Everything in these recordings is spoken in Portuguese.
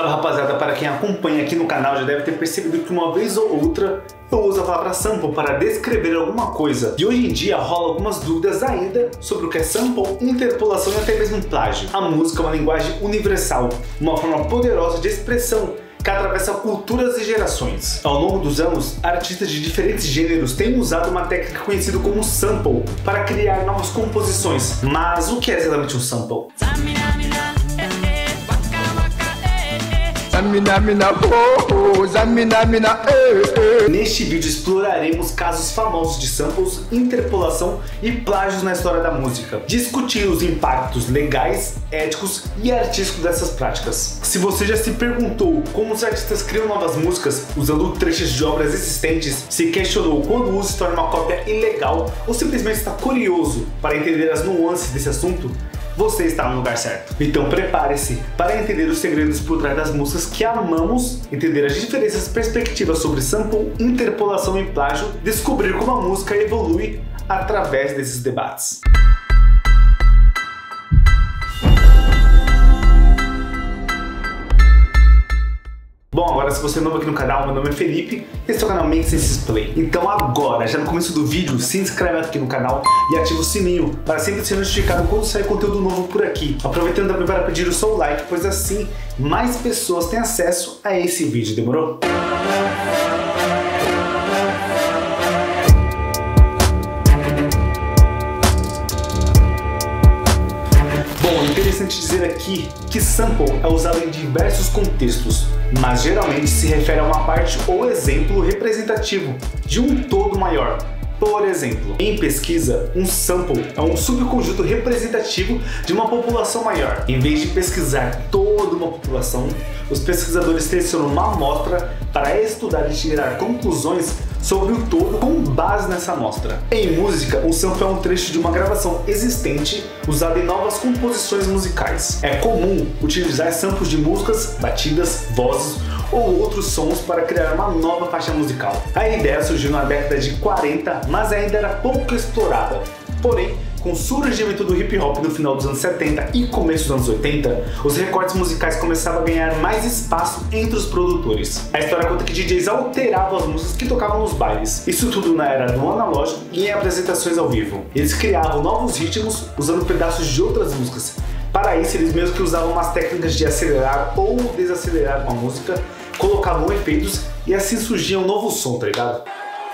Salve rapaziada, para quem acompanha aqui no canal já deve ter percebido que uma vez ou outra eu uso a palavra sample para descrever alguma coisa. E hoje em dia rola algumas dúvidas ainda sobre o que é sample, interpolação e até mesmo plágio. A música é uma linguagem universal, uma forma poderosa de expressão que atravessa culturas e gerações. Ao longo dos anos, artistas de diferentes gêneros têm usado uma técnica conhecida como sample para criar novas composições. Mas o que é exatamente um sample? Neste vídeo exploraremos casos famosos de samples, interpolação e plágios na história da música, discutir os impactos legais, éticos e artísticos dessas práticas. Se você já se perguntou como os artistas criam novas músicas usando trechos de obras existentes, se questionou quando o uso se torna uma cópia ilegal ou simplesmente está curioso para entender as nuances desse assunto, você está no lugar certo. Então prepare-se para entender os segredos por trás das músicas que amamos, entender as diferentes perspectivas sobre sample, interpolação e plágio, descobrir como a música evolui através desses debates. Bom, agora se você é novo aqui no canal, meu nome é Felipe e esse é o canal Make Sense Play. Então agora, já no começo do vídeo, se inscreve aqui no canal e ativa o sininho para sempre ser notificado quando sair conteúdo novo por aqui. Aproveitando também para pedir o seu like, pois assim mais pessoas têm acesso a esse vídeo, demorou? Bom, é interessante dizer aqui que sample é usado em diversos contextos, mas geralmente se refere a uma parte ou exemplo representativo de um todo maior. Por exemplo, em pesquisa, um sample é um subconjunto representativo de uma população maior. Em vez de pesquisar toda uma população, os pesquisadores selecionam uma amostra para estudar e tirar conclusões sobre o todo com base nessa amostra. Em música, um sample é um trecho de uma gravação existente usado em novas composições musicais. É comum utilizar samples de músicas, batidas, vozes ou outros sons para criar uma nova faixa musical. A ideia surgiu na década de 40, mas ainda era pouco explorada. Porém, com o surgimento do hip hop no final dos anos 70 e começo dos anos 80, os recortes musicais começavam a ganhar mais espaço entre os produtores. A história conta que DJs alteravam as músicas que tocavam nos bailes. Isso tudo na era do analógico e em apresentações ao vivo. Eles criavam novos ritmos usando pedaços de outras músicas. Para isso, eles mesmos que usavam umas técnicas de acelerar ou desacelerar uma música, colocavam efeitos e assim surgia um novo som, tá ligado?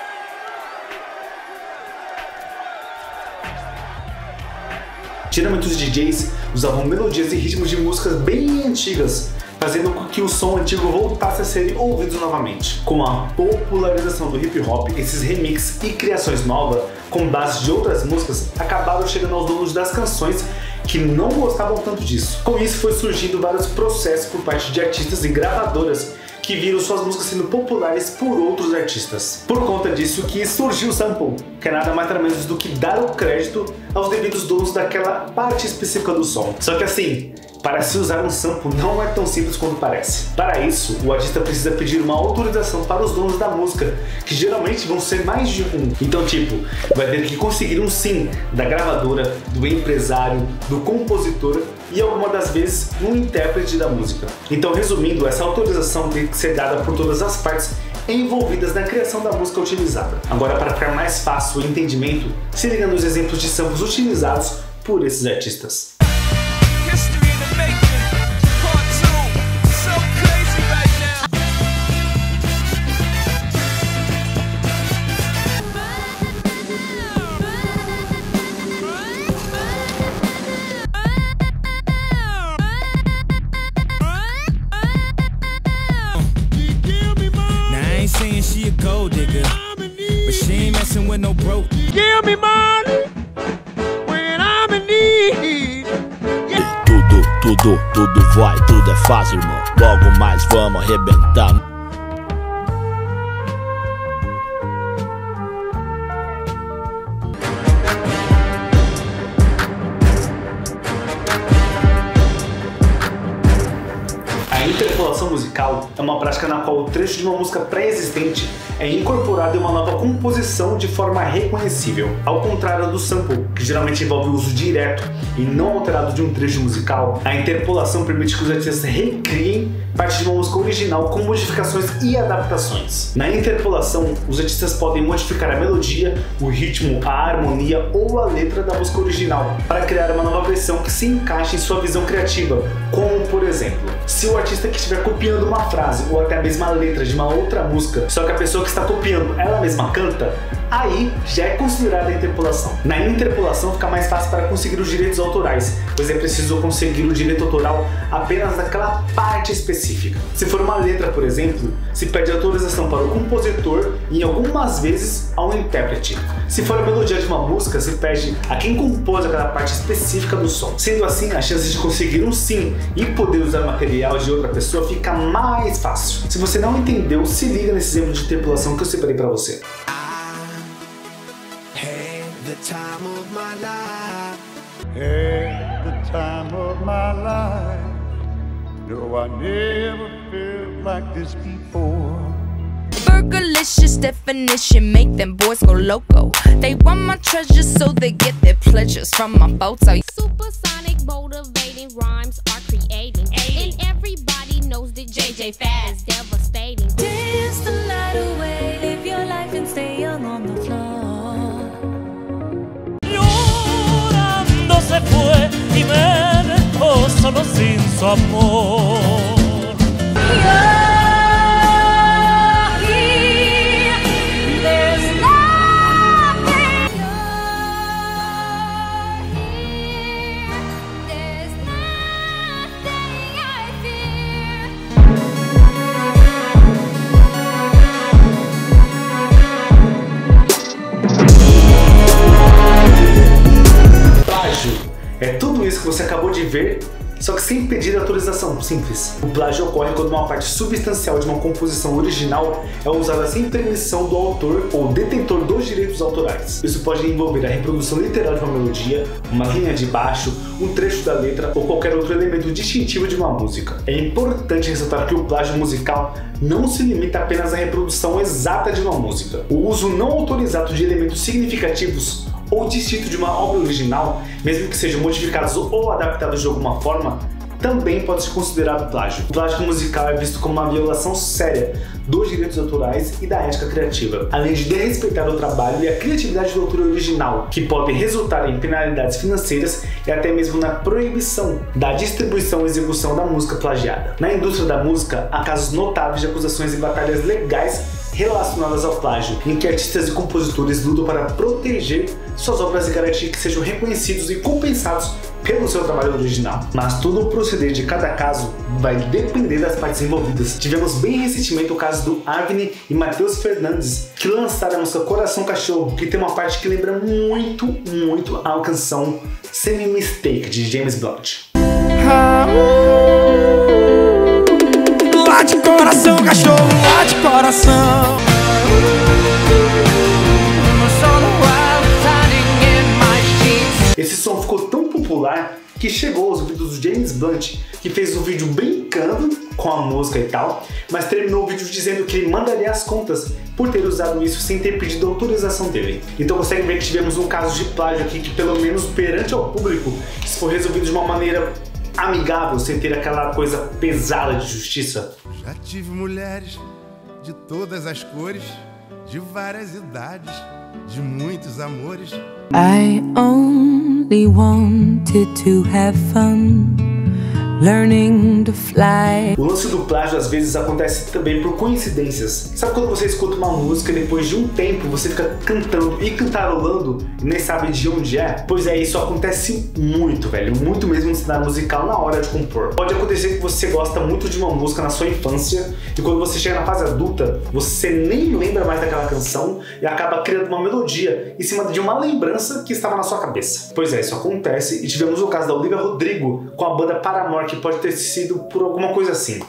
Geralmente os DJs usavam melodias e ritmos de músicas bem antigas, fazendo com que o som antigo voltasse a ser ouvido novamente. Com a popularização do hip hop, esses remixes e criações novas, com base de outras músicas, acabaram chegando aos donos das canções que não gostavam tanto disso. Com isso foi surgindo vários processos por parte de artistas e gravadoras que viram suas músicas sendo populares por outros artistas. Por conta disso que surgiu o sample, que é nada mais nada menos do que dar o crédito aos devidos donos daquela parte específica do som. Só que assim, para se usar um sample não é tão simples quanto parece. Para isso, o artista precisa pedir uma autorização para os donos da música, que geralmente vão ser mais de um. Então tipo, vai ter que conseguir um sim da gravadora, do empresário, do compositor e algumas das vezes um intérprete da música. Então resumindo, essa autorização tem que ser dada por todas as partes envolvidas na criação da música utilizada. Agora, para ficar mais fácil o entendimento, se liga nos exemplos de samples utilizados por esses artistas. She a gold digger, but she ain't messing with no broke. Give me money when I'm in need. Yeah. Tudo vai, tudo é fácil, irmão. Logo mais vamos arrebentar. A interpolação musical é uma prática na qual o trecho de uma música pré-existente é incorporado em uma nova composição de forma reconhecível. Ao contrário do sample, que geralmente envolve o uso direto e não alterado de um trecho musical, a interpolação permite que os artistas recriem parte de uma música original com modificações e adaptações. Na interpolação, os artistas podem modificar a melodia, o ritmo, a harmonia ou a letra da música original para criar uma nova versão que se encaixe em sua visão criativa, como por exemplo, se o artista que estiver copiando uma frase ou até a mesma letra de uma outra música, só que a pessoa que está copiando ela mesma canta, aí já é considerada interpolação. Na interpolação fica mais fácil para conseguir os direitos autorais, pois é preciso conseguir o direito autoral apenas daquela parte específica. Se for uma letra, por exemplo, se pede autorização para o compositor e algumas vezes ao intérprete. Se for a melodia de uma música, se pede a quem compôs aquela parte específica do som. Sendo assim, a chance de conseguir um sim e poder usar material de outra pessoa fica mais fácil. Se você não entendeu, se liga nesse exemplo de interpolação que eu separei para você. The time of my life. Had the time of my life. No, I never felt like this before. Burgerlicious definition make them boys go loco. They want my treasures so they get their pleasures from my photo. Supersonic motivating rhymes are creating, and everybody knows that JJ Fad is devastating. Dance the night away, live your life and stay young on the floor. Se fue y me dejó solo sin su amor. É tudo isso que você acabou de ver, só que sem pedir autorização, simples. O plágio ocorre quando uma parte substancial de uma composição original é usada sem permissão do autor ou detentor dos direitos autorais. Isso pode envolver a reprodução literal de uma melodia, uma linha de baixo, um trecho da letra ou qualquer outro elemento distintivo de uma música. É importante ressaltar que o plágio musical não se limita apenas à reprodução exata de uma música. O uso não autorizado de elementos significativos ou distinto de uma obra original, mesmo que sejam modificados ou adaptados de alguma forma, também pode ser considerado plágio. O plágio musical é visto como uma violação séria dos direitos autorais e da ética criativa, além de desrespeitar o trabalho e a criatividade do autor original, que podem resultar em penalidades financeiras e até mesmo na proibição da distribuição e execução da música plagiada. Na indústria da música, há casos notáveis de acusações e batalhas legais relacionadas ao plágio, em que artistas e compositores lutam para proteger suas obras e garantir que sejam reconhecidos e compensados pelo seu trabalho original. Mas todo o proceder de cada caso vai depender das partes envolvidas. Tivemos bem recentemente o caso do Avni e Matheus Fernandes, que lançaram a música Coração Cachorro, que tem uma parte que lembra muito a canção Semi Mistake de James Blunt. Late coração, cachorro, late coração. Esse som ficou tão popular que chegou aos ouvidos do James Blunt, que fez um vídeo brincando com a música e tal, mas terminou o vídeo dizendo que ele mandaria as contas por ter usado isso sem ter pedido autorização dele. Então consegue ver que tivemos um caso de plágio aqui que, pelo menos perante ao público, isso foi resolvido de uma maneira amigável, sem ter aquela coisa pesada de justiça. Já tive mulheres de todas as cores, de várias idades, de muitos amores. I only wanted to have fun, learning to fly. O lance do plágio às vezes acontece também por coincidências. Sabe quando você escuta uma música e depois de um tempo você fica cantando e cantarolando e nem sabe de onde é? Pois é, isso acontece muito, velho, muito mesmo no cenário musical na hora de compor. Pode acontecer que você gosta muito de uma música na sua infância e quando você chega na fase adulta, você nem lembra mais daquela canção e acaba criando uma melodia em cima de uma lembrança que estava na sua cabeça. Pois é, isso acontece e tivemos o caso da Olivia Rodrigo com a banda Paramore, que pode ter sido por alguma coisa assim.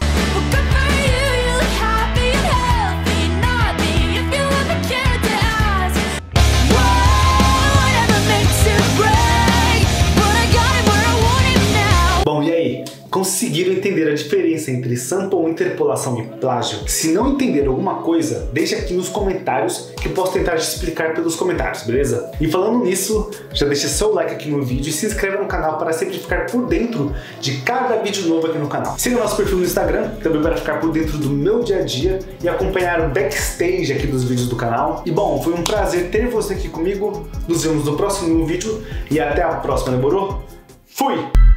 Bom, e aí? Conseguiram conseguiram entender a diferença entre sample, interpolação e plágio? Se não entender alguma coisa, deixa aqui nos comentários que eu posso tentar te explicar pelos comentários, beleza? E falando nisso, já deixa seu like aqui no vídeo e se inscreva no canal para sempre ficar por dentro de cada vídeo novo aqui no canal. Siga o nosso perfil no Instagram, também para ficar por dentro do meu dia a dia e acompanhar o backstage aqui dos vídeos do canal. E bom, foi um prazer ter você aqui comigo. Nos vemos no próximo vídeo e até a próxima, demorou? Fui!